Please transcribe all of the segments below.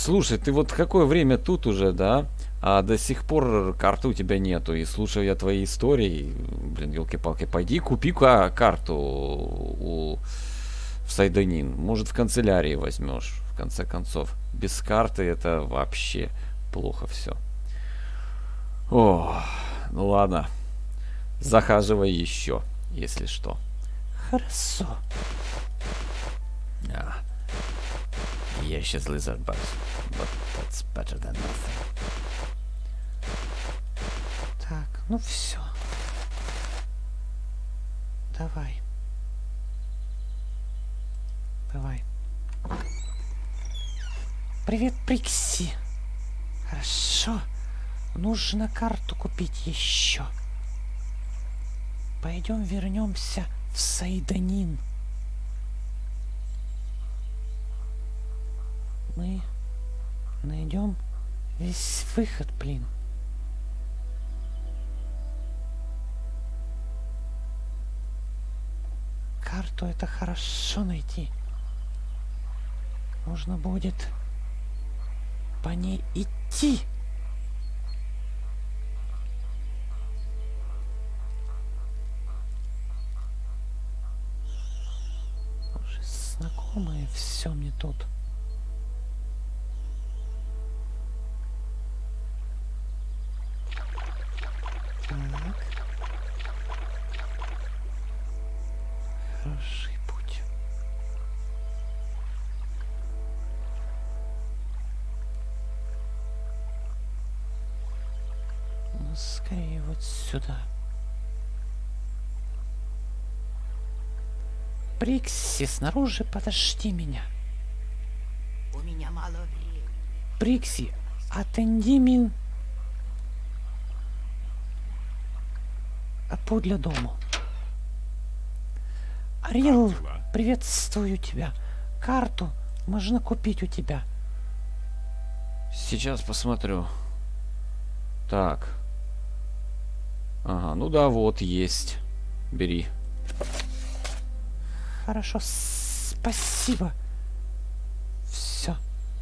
Слушай, ты вот какое время тут уже, да? А до сих пор карты у тебя нету. И слушаю я твои истории. Блин, елки-палки, пойди купи карту в Сайдонин. Может, в канцелярии возьмешь, в конце концов. Без карты это вообще плохо все. О, ну ладно. Захаживай еще, если что. Хорошо. А, я сейчас lizard bugs, but that's better than nothing. Так, ну все. Давай. Бывай. Привет, Прикси. Хорошо. Нужно карту купить еще. Пойдем вернемся в Сайдонин. Мы найдем весь выход, блин. Карту это хорошо найти. Нужно будет по ней идти. Уже знакомое все мне тут. Так. Хороший путь. Ну, скорее вот сюда. Прикси, снаружи подожди меня. У меня мало времени. Прикси, отойди меня для дому. Арил, приветствую тебя. Карту можно купить у тебя. Сейчас посмотрю. Так. Ага, ну да, вот есть. Бери. Хорошо, спасибо. Все.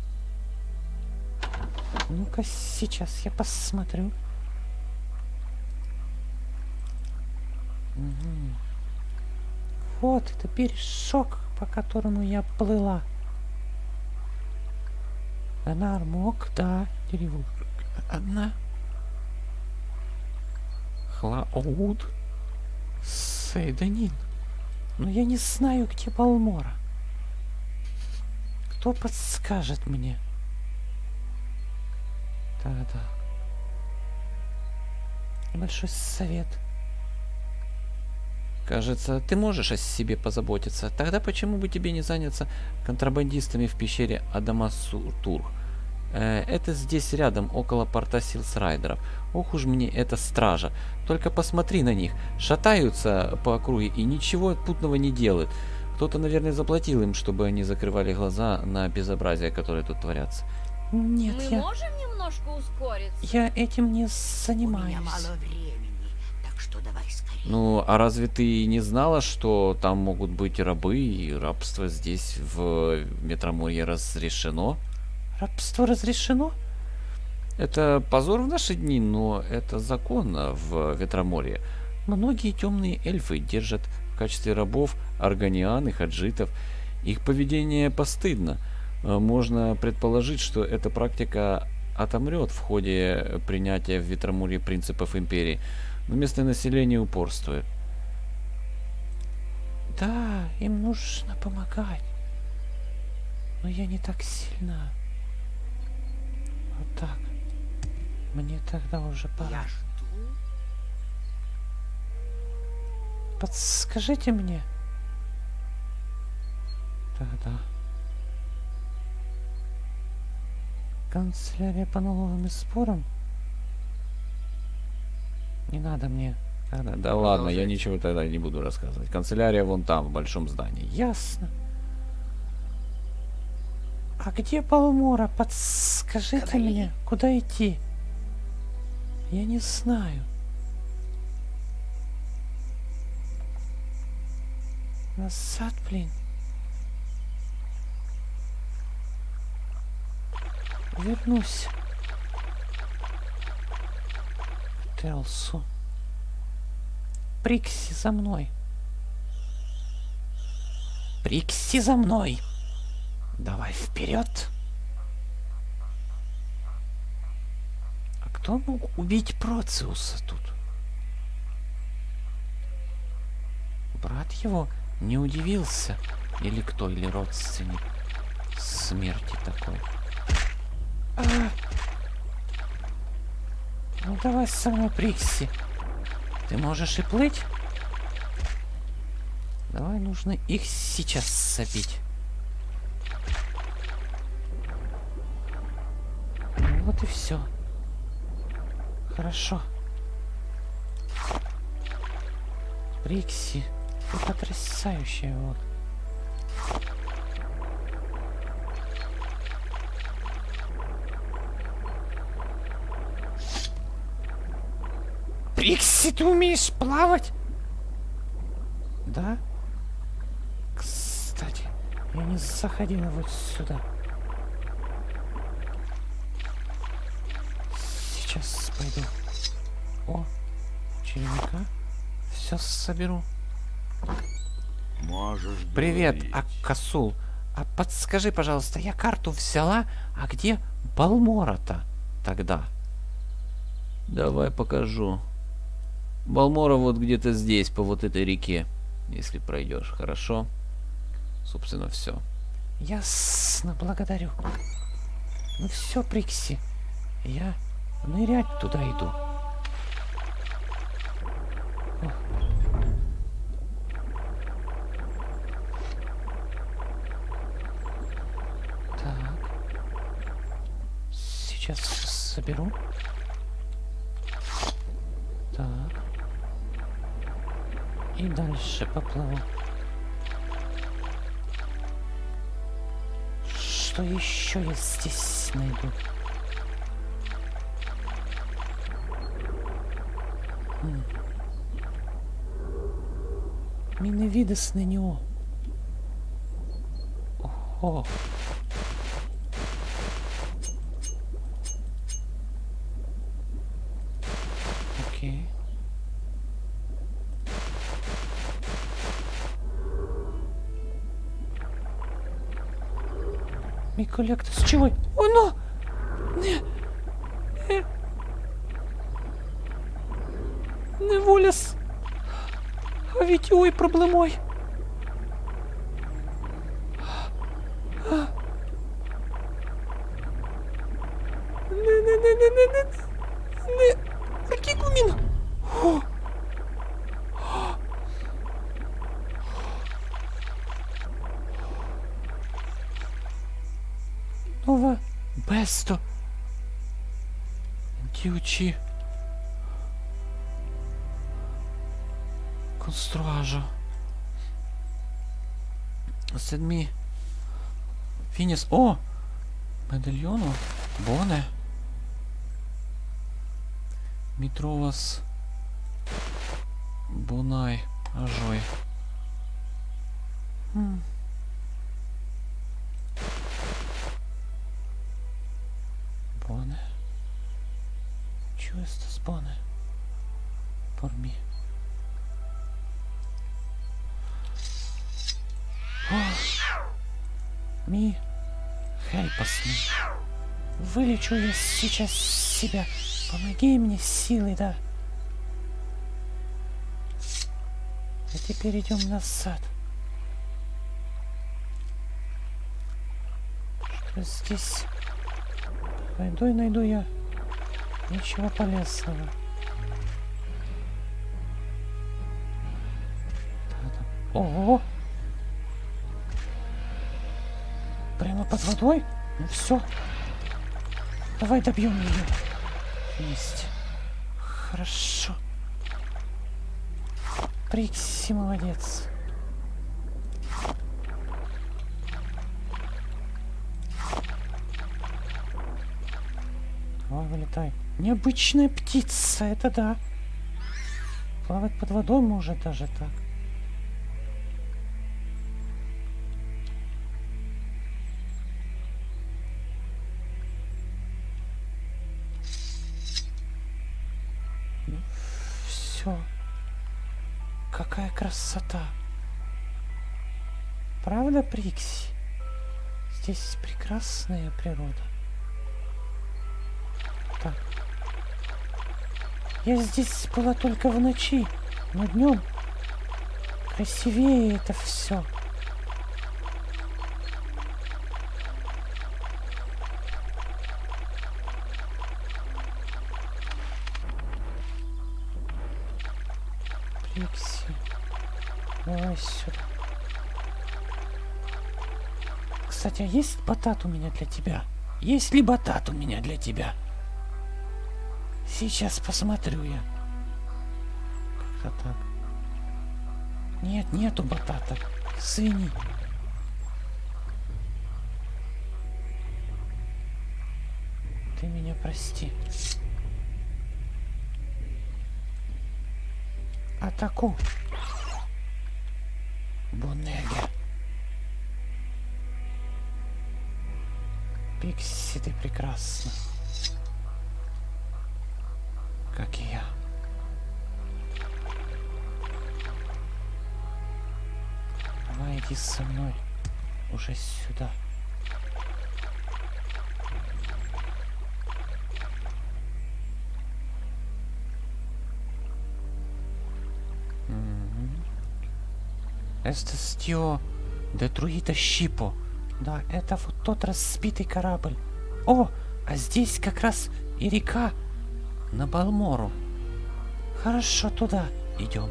Ну-ка, сейчас я посмотрю. Угу. Вот, это бережок, по которому я плыла. Она армок, да, дерево. Одна. Хлауд. Сейданин. Но я не знаю, где Балмора. Кто подскажет мне? Да-да. Большой совет. Кажется, ты можешь о себе позаботиться. Тогда почему бы тебе не заняться контрабандистами в пещере Адамасутур? Это здесь рядом, около порта Силсрайдеров. Ох уж мне эта стража. Только посмотри на них. Шатаются по округе и ничего путного не делают. Кто-то, наверное, заплатил им, чтобы они закрывали глаза на безобразие, которое тут творятся. Нет, Мы можем немножко ускориться? Я этим не У занимаюсь. меня мало времени, так что давай скорее. Ну, а разве ты не знала, что там могут быть рабы, и рабство здесь в Метроморье разрешено? Рабство разрешено? Это позор в наши дни, но это законно в Ветроморье. Многие темные эльфы держат в качестве рабов органиан и хаджитов. Их поведение постыдно. Можно предположить, что эта практика отомрет в ходе принятия в Ветроморье принципов империи, но местное население упорствует. Да, им нужно помогать. Но я не так сильна. Вот так. Мне тогда уже пора. Я жду. Подскажите мне. Да-да. Канцелярия по налогам и спорам? Не надо мне. Да ладно, я ничего тогда не буду рассказывать. Канцелярия вон там, в большом здании. Ясно. А где Балмора? Подскажите Говори. мне, куда идти? Я не знаю. Назад, блин. вернусь к Телсу. Прикси за мной. Прикси за мной. Давай вперед. А кто мог убить Проциуса тут? Брат его не удивился. Или кто, или родственник смерти такой. Ну давай со мной, Прикси. Ты можешь и плыть? Давай, нужно их сейчас забить. Ну вот и все. Хорошо. Прикси, ты потрясающая, вот. Прикси, ты умеешь плавать? Да? Кстати, я не заходила вот сюда. Сейчас пойду. О, червяка. Все соберу. Можешь Привет, говорить. Аккасул. А подскажи, пожалуйста, я карту взяла, а где Балмора-то тогда? Давай покажу. Балмора вот где-то здесь, по вот этой реке. Если пройдешь, хорошо? Собственно, все. Ясно, благодарю. Ну все, Прикси, я нырять туда иду. О. Так. Сейчас соберу. Так. И дальше поплыву. Что еще я здесь найду? Миновидос на него. Ого. Окей. Миколектус, чего? О, ну! Не волес! А ведь ой, проблемой! Не, який гумін! Нова Бесто. Дівчі. Конструажо. Седмі. Фініс. О! Медальйону. Боне. Мітровас. Бонай. Ажой. Боне. Чего это с Боне? Порми. Ми. Хельпас ми. Вылечу я сейчас себя. Помоги мне силой, да. А теперь идем назад. Что здесь? Водой найду я. Ничего полезного. Ого! Прямо под водой? Ну все. Давай добьем ее. Есть. Хорошо. Прикси, молодец. Давай, вылетай. Необычная птица, это да. Плавать под водой может даже так. все. Какая красота. Правда, Прикси? Здесь прекрасная природа. Так. Я здесь была только в ночи, но днем красивее это все. Прикси, давай сюда. Кстати, а есть батат у меня для тебя? Есть ли батат у меня для тебя? Сейчас посмотрю я. Как-то так. Нет, нету батата. Извини. Ты меня прости. Атаку. Бонега. Пикси, ты прекрасна. Как и я. Давай иди со мной. Уже сюда. Estas tío detruido Shippo. Да, это вот тот разбитый корабль. О, а здесь как раз и река на Балмору. Хорошо, туда идем.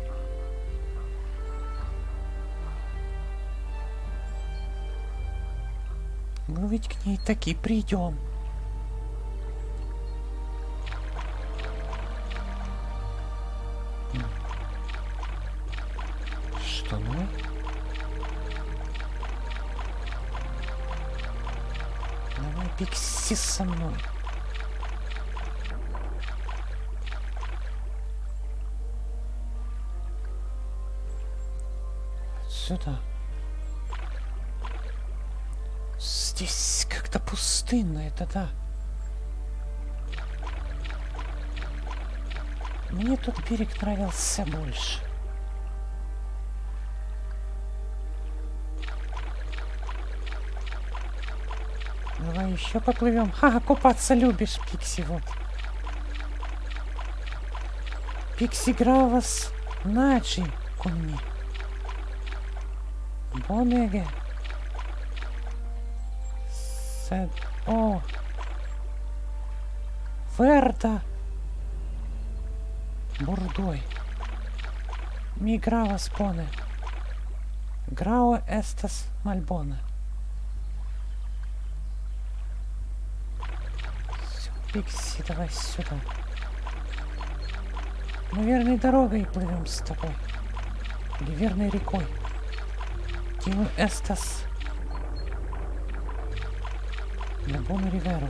Мы ведь к ней таки придем. Что, ну? Давай, Пикси, со мной. Сюда. Здесь как-то пустынно, это да. Мне тут берег нравился больше. Давай еще поплывем. Ха, купаться любишь, Пикси, вот. Пикси Гравас Наджи Кунни. Бонеге. Сед. О. Верда. Бурдой. Ми Гравас Боне. Грао Эстас Мальбоне. Пикси, давай сюда. Мы верной дорогой плывем с тобой. Или верной рекой. Тио Эстас. Лебону Риверу.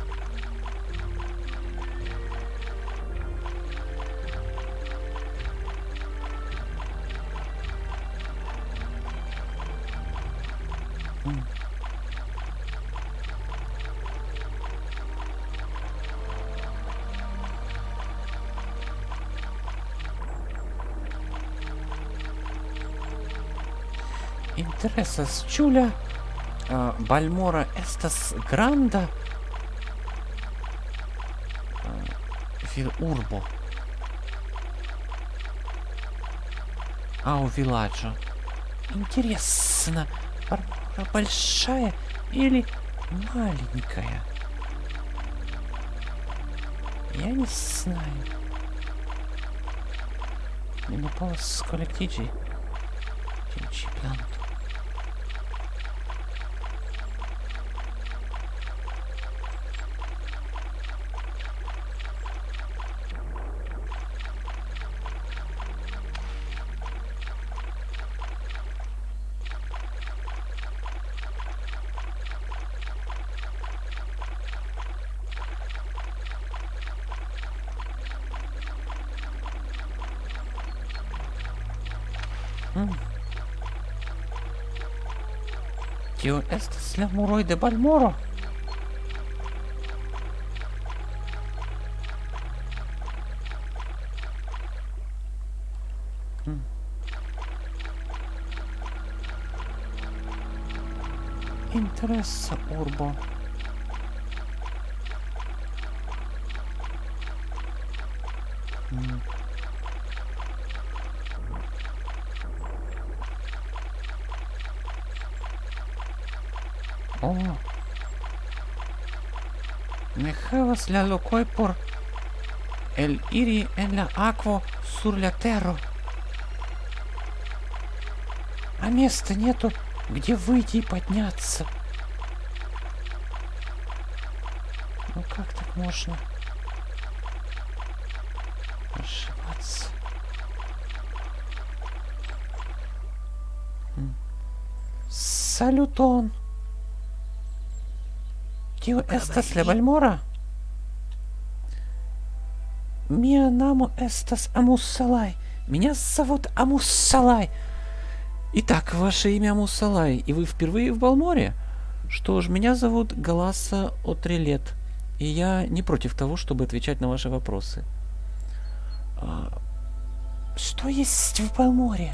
Интересas Чуля Бальмора Эстас Гранда Вил Урбо Ау Виладжо. Интересно, Бальмора большая или маленькая? Я не знаю. Не полос коллектиджи. Чемпионат. Tío, esta es la Muroi de Balmoro. Интереса урбо. О. Mejavas la locoi por el iri en la aqua sur la terra. А места нету, где выйти и подняться. Ну как так можно ошибаться? Салютон. Тио estas la Balmora? Mia namo estas Амуссалай. Меня зовут Амуссалай. Итак, ваше имя Мусалай, и вы впервые в Балморе? Что ж, меня зовут Галаса Отрилет, и я не против того, чтобы отвечать на ваши вопросы. Что есть в Балморе?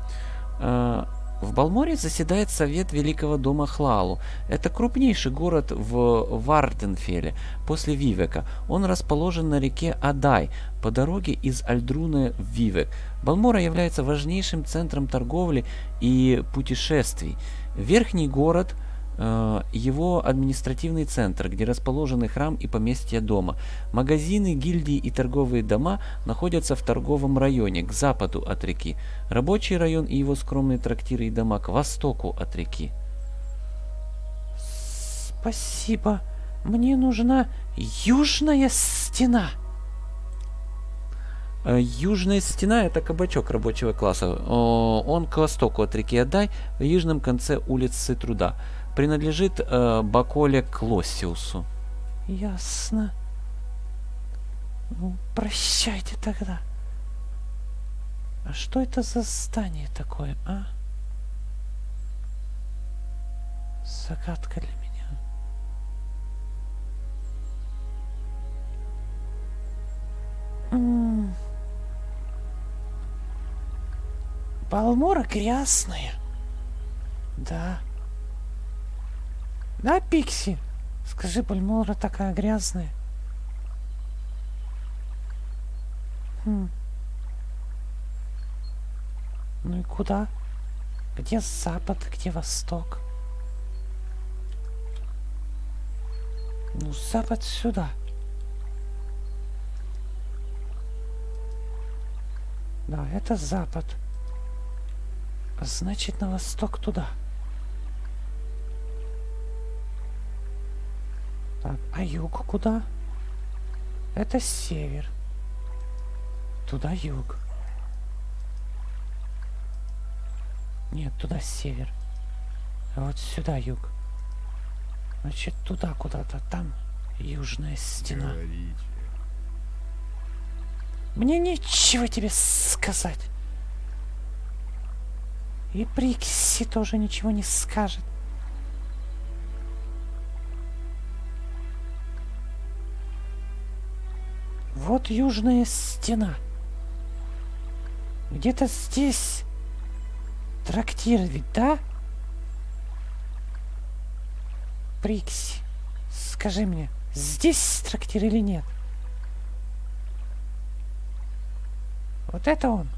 В Балморе заседает Совет Великого Дома Хлалу. Это крупнейший город в Варденфеле после Вивека. Он расположен на реке Адай по дороге из Альдруна в Вивек. Балмора является важнейшим центром торговли и путешествий. Верхний город его административный центр, где расположены храм и поместье дома. Магазины, гильдии и торговые дома находятся в торговом районе, к западу от реки. Рабочий район и его скромные трактиры и дома к востоку от реки. Спасибо. Мне нужна южная стена. Южная стена — это кабачок рабочего класса. Он к востоку от реки Адай, в южном конце улицы Труда. Принадлежит Баколе Клоссиусу. Ясно. Ну, прощайте тогда. А что это за здание такое, а? Загадка для меня. Балмора грязная. Да. Да, Пикси? Скажи, Балмора такая грязная. Ну и куда? Где запад, где восток? Ну, запад сюда. Да, это запад. А значит, на восток туда. Так, а юг куда? Это север. Туда юг. Нет, туда север. А вот сюда юг. Значит, туда куда-то. Там южная стена. Говорите. Мне нечего тебе сказать. И Прикси тоже ничего не скажет. Вот южная стена. Где-то здесь трактир ведь, да? Прикси, скажи мне, здесь трактир или нет? Вот это он.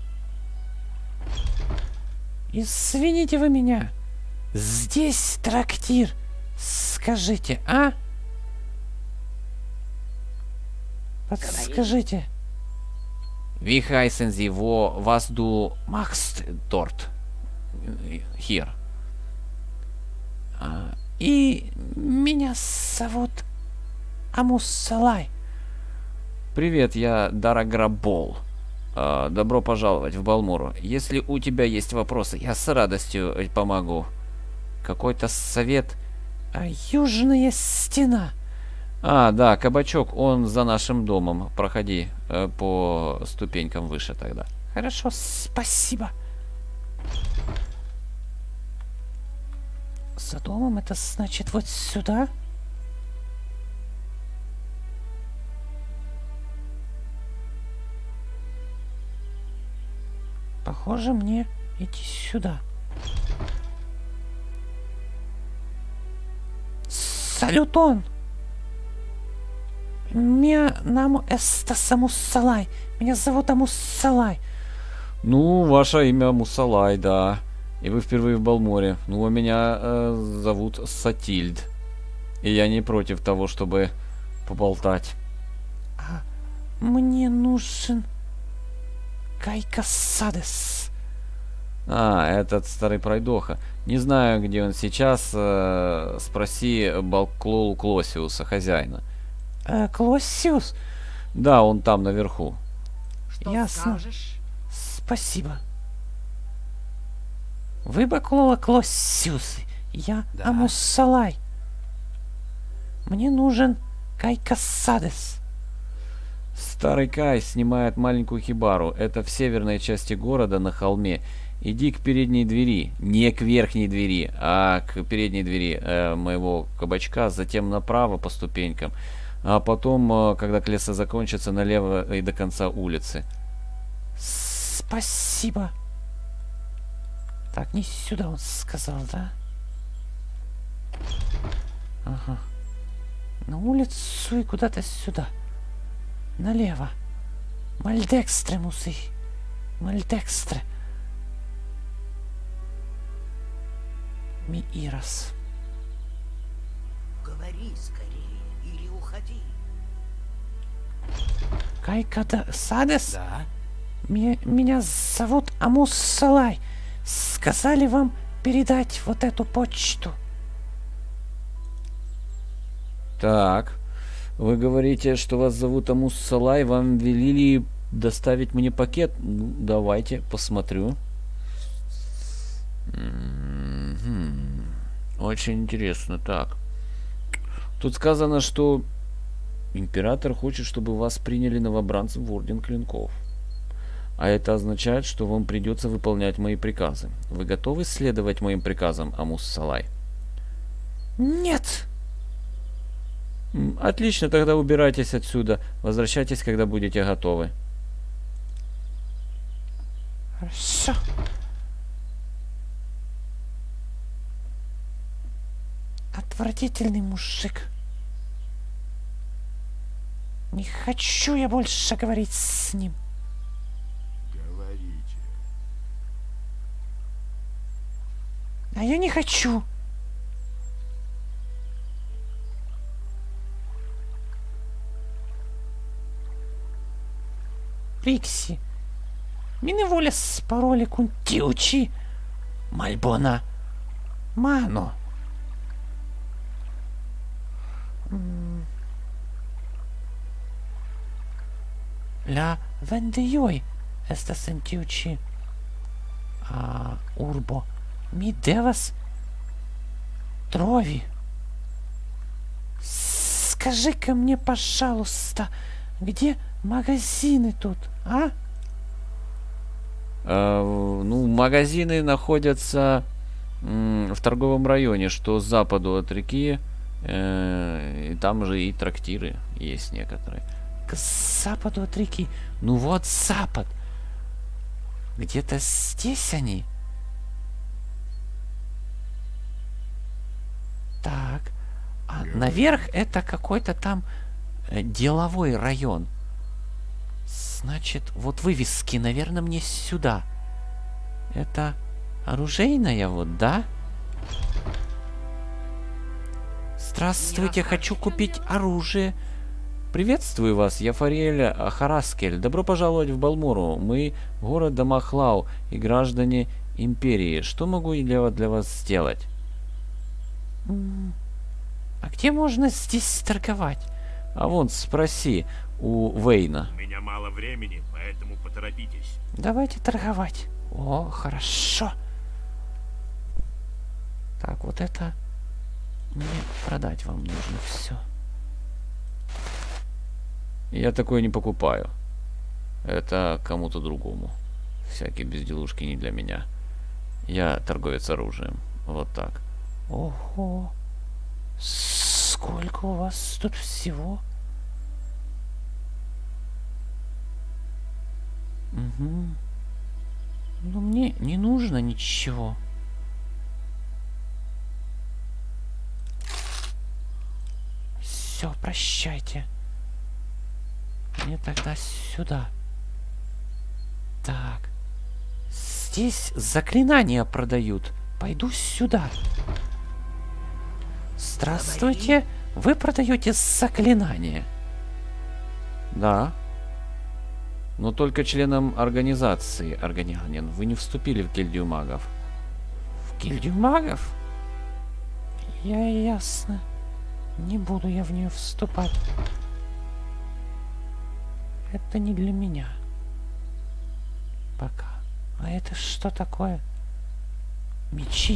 Извините вы меня. Здесь трактир. Скажите, а? Подскажите. Vi heißen Sie, wo was du machst dort? Hier. И меня зовут Амуссалай. Привет, я Дараграбол. Добро пожаловать в Балмору. Если у тебя есть вопросы, я с радостью помогу. Какой-то совет? Южная стена. Да, кабачок, он за нашим домом. Проходи по ступенькам выше тогда. Хорошо, спасибо. За домом это значит вот сюда? Похоже, мне идти сюда. Салютон! Меня наму эстас Амуссалай. Меня зовут Амуссалай. Ну, ваше имя Мусалай, да. И вы впервые в Балморе. Ну, а меня зовут Сатильд. И я не против того, чтобы поболтать. А мне нужен Кайкасадес. А, этот старый пройдоха. Не знаю, где он сейчас. Спроси Балклоу Клосиуса, хозяина. Клоссиус? Да, он там наверху. Что Ясно. скажешь? Спасибо. Вы Баклола Клоссиус. Я Да. Амуссалай. Мне нужен Кайкасадес. Старый Кай снимает маленькую хибару. Это в северной части города на холме. Иди к передней двери. Не к верхней двери, а к передней двери моего кабачка. Затем направо по ступенькам. А потом, когда леса закончится, налево и до конца улицы. Спасибо. Так, не сюда он сказал, да? Ага. На улицу и куда-то сюда. Налево. Мальдекстре, мусы. Мальдекстре. Миирос. Говори скорее или уходи. Кайкада Садес? Да. Меня зовут Амуссалай. Сказали вам передать вот эту почту. Так, вы говорите, что вас зовут Амуссалай, вам велели доставить мне пакет? Ну, давайте, посмотрю. Очень интересно, так. Тут сказано, что император хочет, чтобы вас приняли новобранцем в Орден Клинков. А это означает, что вам придется выполнять мои приказы. Вы готовы следовать моим приказам, Амуссалай? Нет. Отлично, тогда убирайтесь отсюда. Возвращайтесь, когда будете готовы. Хорошо. Отвратительный мужик. Не хочу я больше говорить с ним. Говорите. А я не хочу. Рикси. Мене воля с пароли кунтиучи. Мальбона. Мано. La vendejoi estas en tiu ĉi urbo. Mi devas trovi. Скажи-ка мне, пожалуйста, где магазины тут, а? Ну, магазины находятся в торговом районе, что с западу от реки. И там же и трактиры есть некоторые. К западу от реки. Ну вот запад. Где-то здесь они. Так. А наверх это какой-то там деловой район. Значит, вот вывески, наверное, мне сюда. Это оружейная вот, да? Здравствуйте, хочу купить оружие. Приветствую вас, я Фариэль Хараскель. Добро пожаловать в Балмору. Мы город Дамахлау и граждане Империи. Что могу для вас сделать? А где можно здесь торговать? А вон, спроси у Вейна. У меня мало времени, поэтому поторопитесь. Давайте торговать. О, хорошо. Так, вот это мне продать вам нужно все. Я такое не покупаю. Это кому-то другому. Всякие безделушки не для меня. Я торговец оружием. Вот так. Ого. Сколько у вас тут всего? Угу. Но мне не нужно ничего. Все, прощайте. Мне тогда сюда. Так. Здесь заклинания продают. Пойду сюда. Здравствуйте. Вы продаете заклинания? Да. Но только членам организации, Органианин. Вы не вступили в гильдию магов. В гильдию магов? Ясно. Не буду я в нее вступать. Это не для меня. Пока. А это что такое? Мечи.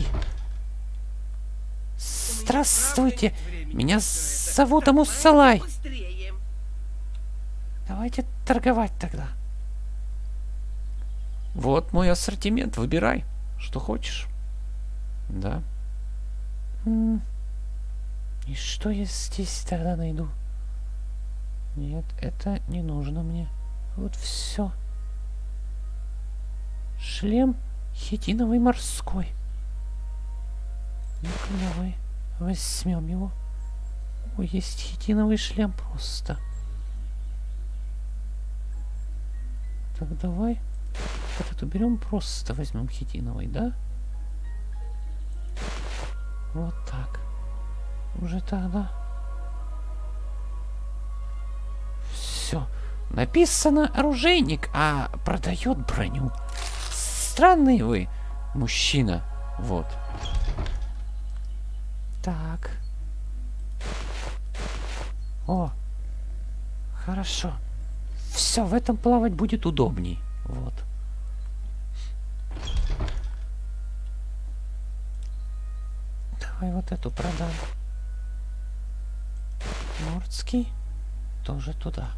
Здравствуйте. Меня зовут Амуссалай. Давайте торговать тогда. Вот мой ассортимент. Выбирай, что хочешь. Да. И что я здесь тогда найду? Нет, это не нужно мне. Вот все. Шлем хитиновый морской. Ну-ка, давай возьмем его. Ой, есть хитиновый шлем просто. Так, давай вот эту берем, просто возьмем хитиновый, да? Вот так. Уже тогда. Все. Написано оружейник, а продает броню. Странный вы, мужчина. Вот. Так. О. Хорошо. Все, в этом плавать будет удобней. Вот. Давай вот эту продам. Нордский тоже туда.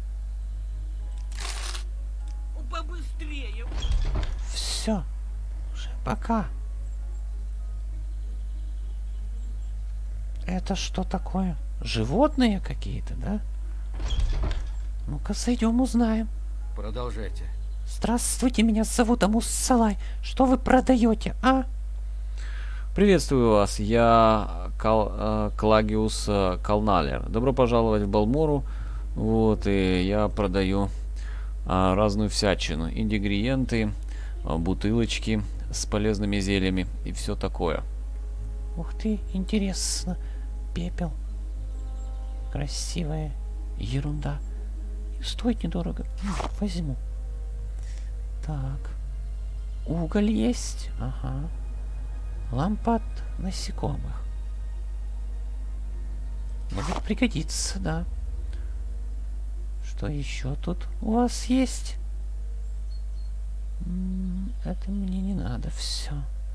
Побыстрее. Все. Уже пока. Это что такое? Животные какие-то, да? Ну-ка, зайдем, узнаем. Продолжайте. Здравствуйте, меня зовут Амуссалай. Что вы продаете, а? Приветствую вас, я Клагиус Калналер. Добро пожаловать в Балмору. Вот, и я продаю разную всячину. Ингредиенты, бутылочки с полезными зельями и все такое. Ух ты, интересно. Пепел. Красивая ерунда. И стоит недорого. Возьму. Так. Уголь есть. Ага. Лампа от насекомых. Может пригодится, да. Что еще тут у вас есть? Это мне не надо, все.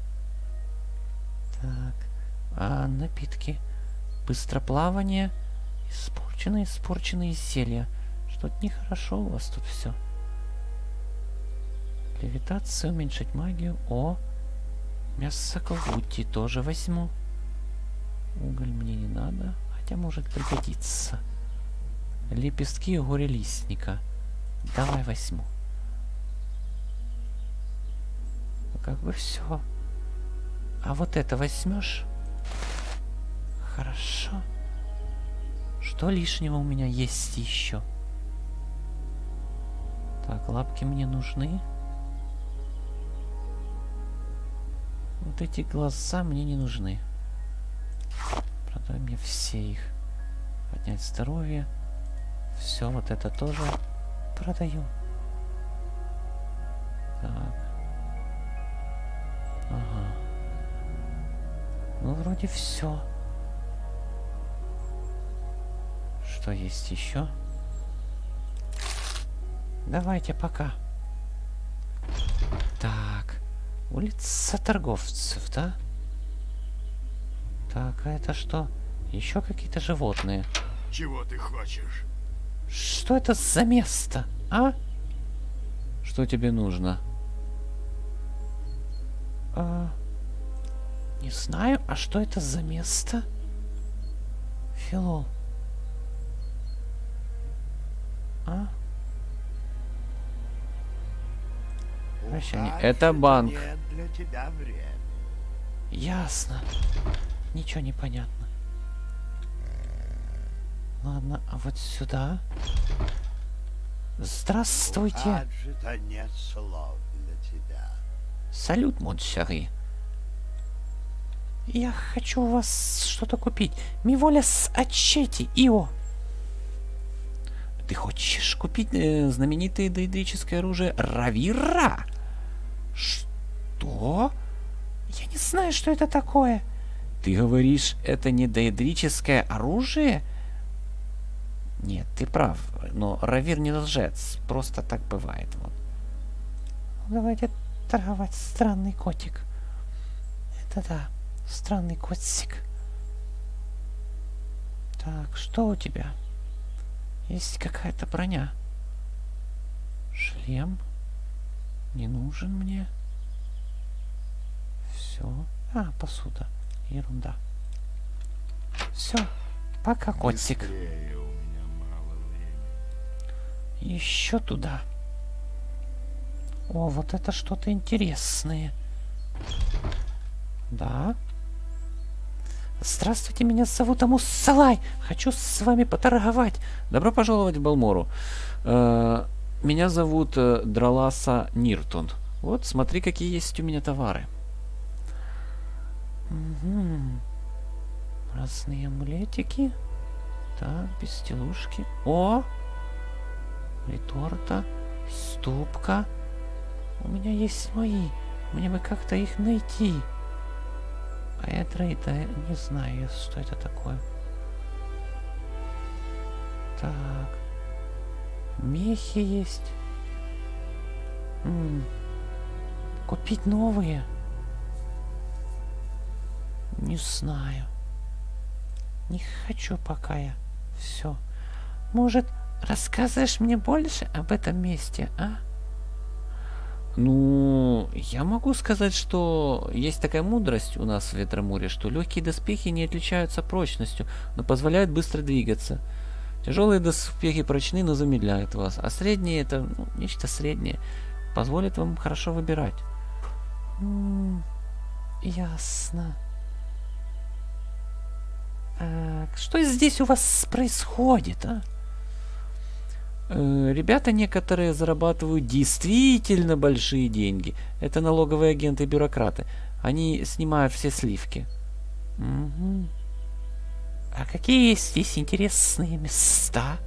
Так. А напитки? Быстроплавание. Испорченные зелья. Что-то нехорошо у вас тут все. Левитация, уменьшить магию. О! Мясо калути тоже возьму. Уголь мне не надо, хотя может пригодиться. Лепестки горелистника. Давай возьму. Ну, как бы все. А вот это возьмешь? Хорошо. Что лишнего у меня есть еще? Так, лапки мне нужны. Вот эти глаза мне не нужны. Продай мне все их. Поднять здоровье. Все, вот это тоже продаю. Так. Ага. Ну, вроде все. Что есть еще? Давайте пока. Так. Улица торговцев, да? Так, а это что? Еще какие-то животные. Чего ты хочешь? Что это за место, а? Что тебе нужно? Не знаю, а что это за место? Филол. А прощание. Значит, Это банк. нет для тебя времени. Ясно. Ничего не понятно. Ладно, а вот сюда. Здравствуйте. У Аджита нет слов для тебя. Салют, моншери. Я хочу у вас что-то купить. Миволя с Ачети, Ио. Ты хочешь купить знаменитое доэдрическое оружие Равира? Что? Я не знаю, что это такое. Ты говоришь, это не доэдрическое оружие? Нет, ты прав. Но Равир не лжец. Просто так бывает. Вот. Давайте торговать, странный котик. Это да, странный котик. Так, что у тебя? Есть какая-то броня. Шлем. Не нужен мне. Все. А, посуда. Ерунда. Все. Пока, котик. Быстрее, у меня мало времени. Еще туда. О, вот это что-то интересное. Да. Здравствуйте, меня зовут Амус-Салай. Хочу с вами поторговать. Добро пожаловать в Балмору. Меня зовут Драласа Ниртон. Вот, смотри, какие есть у меня товары. Угу. Разные амулетики. Так, безделушки. О! Реторта. Ступка. У меня есть мои. Мне бы как-то их найти. А это не знаю, что это такое. Так. Мехи есть. Купить новые? Не знаю. Не хочу пока я. Все. Может, рассказываешь мне больше об этом месте, а? Ну, я могу сказать, что есть такая мудрость у нас в Ветроморе, что легкие доспехи не отличаются прочностью, но позволяют быстро двигаться. Тяжелые доспехи прочны, но замедляют вас, а средние это нечто среднее, позволит вам хорошо выбирать. Ясно. Что здесь у вас происходит, а? Ребята некоторые зарабатывают действительно большие деньги. Это налоговые агенты и бюрократы. Они снимают все сливки. Угу. А какие здесь интересные места?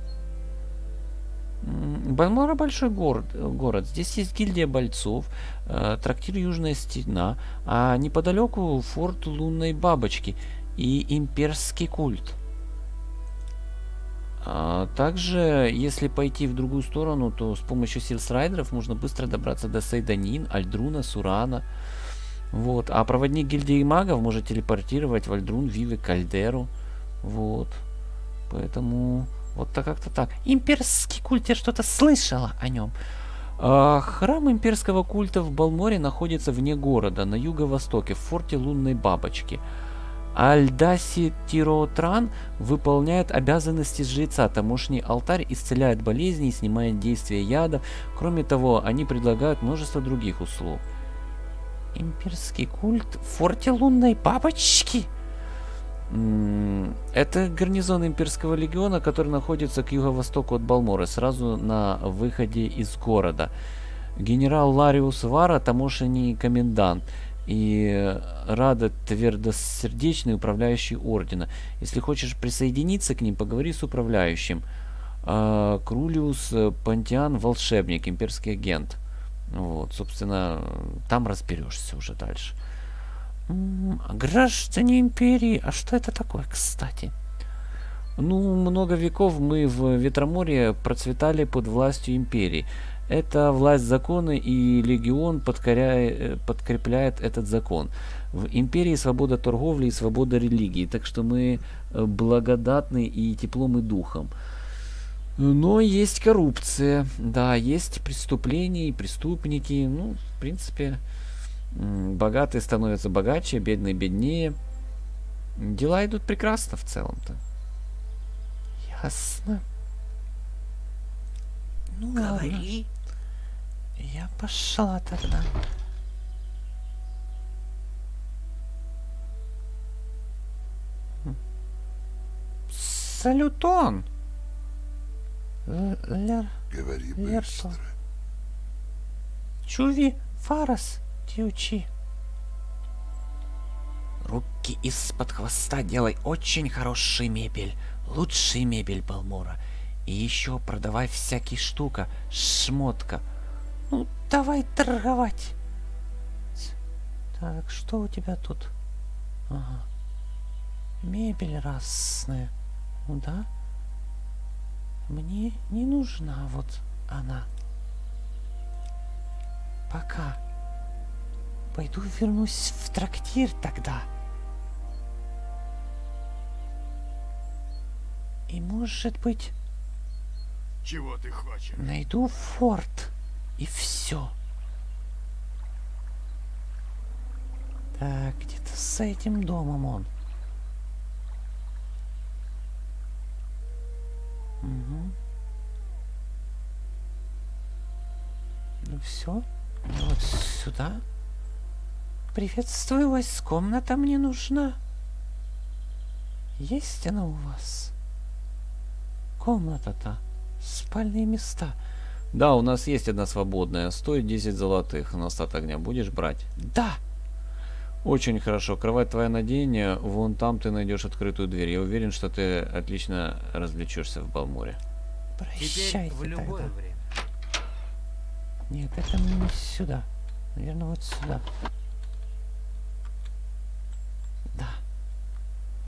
Балмора большой город. Здесь есть гильдия бойцов, трактир Южная Стена, а неподалеку форт Лунной Бабочки и имперский культ. Также, если пойти в другую сторону, то с помощью сил Срайдеров можно быстро добраться до Сейданин, Альдруна, Сурана. Вот. А проводник гильдии магов может телепортировать в Альдрун, Виве, Кальдеру. Вот. Поэтому вот как-то так. Имперский культ, я что-то слышала о нем. Храм имперского культа в Балморе находится вне города, на юго-востоке, в форте Лунной Бабочки. Альдаси Тиротран выполняет обязанности жреца. Тамошний алтарь исцеляет болезни и снимает действие яда. Кроме того, они предлагают множество других услуг. Имперский культ в форте Лунной Бабочки? Это гарнизон имперского легиона, который находится к юго-востоку от Балморы, сразу на выходе из города. Генерал Лариус Вара, тамошний комендант, и Рада твердосердечный управляющий ордена. Если хочешь присоединиться к ним, поговори с управляющим. Крулиус Пантиан, волшебник, имперский агент. Вот, собственно, там разберешься уже дальше. Граждане империи, а что это такое, кстати? Ну, много веков мы в Ветроморье процветали под властью империи. Это власть закона, и легион подкрепляет этот закон. В империи свобода торговли и свобода религии, так что мы благодатны и теплом, и духом. Но есть коррупция, да, есть преступления и преступники. Ну, в принципе, богатые становятся богаче, бедные беднее. Дела идут прекрасно в целом-то. Ясно. Ну, Говори. Я пошла тогда. Салютон! Говори Лерто. быстро. Чуви, Фарас, Тиучи. Руки из-под хвоста делай очень хороший мебель. Лучший мебель Балмора. И еще продавай всякие штука, шмотка. Ну, давай торговать. Так, что у тебя тут? Ага. Мебель разная. Ну да. Мне не нужна вот она. Пока. Пойду вернусь в трактир тогда. И может быть, Чего ты хочешь? найду форт. И все. Так, где-то с этим домом он. Угу. Ну все. Вот сюда. Приветствую вас. Комната мне нужна. Есть она у вас? Комната-то. Спальные места. Да, у нас есть одна свободная. Стоит 10 золотых на остаток дня. Будешь брать? Да. Очень хорошо. Кровать твоя на день. Вон там ты найдешь открытую дверь. Я уверен, что ты отлично развлечешься в Балморе. Прощайте в любое тогда. время. Нет, это мне не сюда. Наверное, вот сюда.